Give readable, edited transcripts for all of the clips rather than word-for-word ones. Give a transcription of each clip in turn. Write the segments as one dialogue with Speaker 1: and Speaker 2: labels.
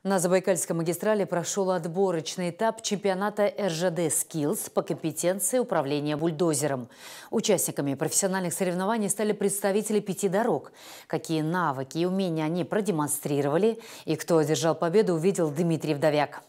Speaker 1: На Забайкальской магистрали прошел отборочный этап чемпионата РЖД «Скиллз» по компетенции управления бульдозером. Участниками профессиональных соревнований стали представители 5 дорог. Какие навыки и умения они продемонстрировали и кто одержал победу, увидел Дмитрий Вдовяк.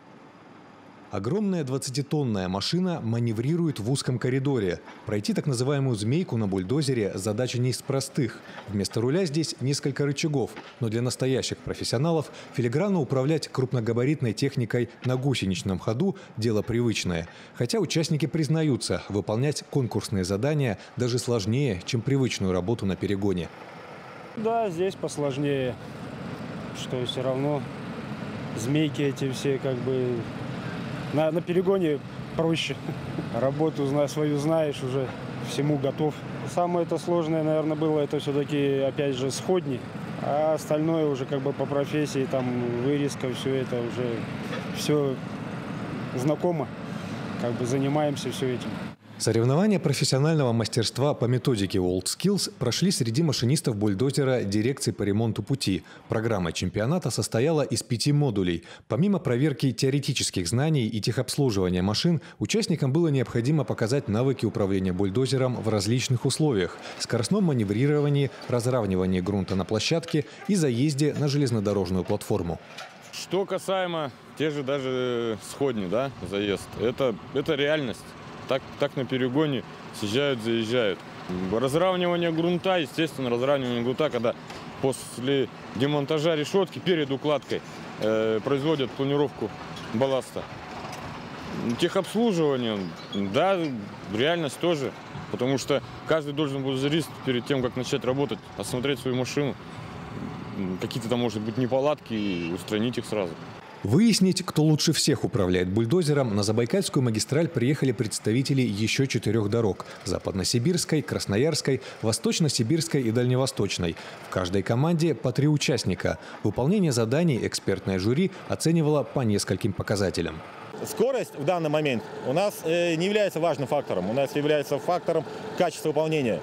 Speaker 2: Огромная 20-тонная машина маневрирует в узком коридоре. Пройти так называемую «змейку» на бульдозере – задача не из простых. Вместо руля здесь несколько рычагов. Но для настоящих профессионалов филигранно управлять крупногабаритной техникой на гусеничном ходу – дело привычное. Хотя участники признаются, выполнять конкурсные задания даже сложнее, чем привычную работу на перегоне.
Speaker 3: Да, здесь посложнее, что все равно змейки эти все как бы… На перегоне проще. Работу свою знаешь, уже всему готов. Самое это сложное, наверное, было это все-таки, опять же, сходни. А остальное уже как бы по профессии, там, вырезка, все это уже все знакомо. Как бы занимаемся все этим.
Speaker 2: Соревнования профессионального мастерства по методике WorldSkills прошли среди машинистов бульдозера дирекции по ремонту пути. Программа чемпионата состояла из 5 модулей. Помимо проверки теоретических знаний и техобслуживания машин, участникам было необходимо показать навыки управления бульдозером в различных условиях – скоростном маневрировании, разравнивании грунта на площадке и заезде на железнодорожную платформу.
Speaker 4: Что касаемо те же даже сходни, да, заезд, это реальность. Так на перегоне съезжают, заезжают. Разравнивание грунта, естественно, разравнивание грунта, когда после демонтажа решетки перед укладкой производят планировку балласта. Техобслуживание, да, реальность тоже, потому что каждый должен бульдозерист перед тем, как начать работать, осмотреть свою машину, какие-то там, может быть, неполадки и устранить их сразу.
Speaker 2: Выяснить, кто лучше всех управляет бульдозером, на Забайкальскую магистраль приехали представители еще 4 дорог – Западносибирской, Красноярской, Восточно-Сибирской и Дальневосточной. В каждой команде по 3 участника. Выполнение заданий экспертное жюри оценивало по нескольким показателям.
Speaker 5: Скорость в данный момент у нас не является важным фактором. У нас является фактором качества выполнения.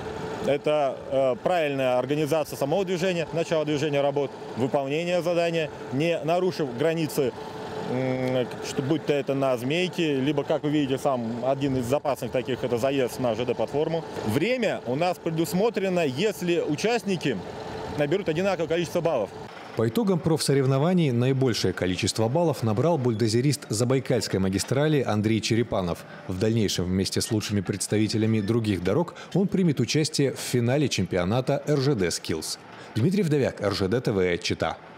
Speaker 5: Это правильная организация самого движения, начало движения работ, выполнение задания, не нарушив границы, что будь то это на змейке, либо, как вы видите, сам один из запасных таких – это заезд на ЖД-платформу. Время у нас предусмотрено, если участники наберут одинаковое количество баллов.
Speaker 2: По итогам профсоревнований наибольшее количество баллов набрал бульдозерист Забайкальской магистрали Андрей Черепанов. В дальнейшем вместе с лучшими представителями других дорог он примет участие в финале чемпионата РЖД «Скиллз». Дмитрий Вдовяк, РЖД ТВ, Чита.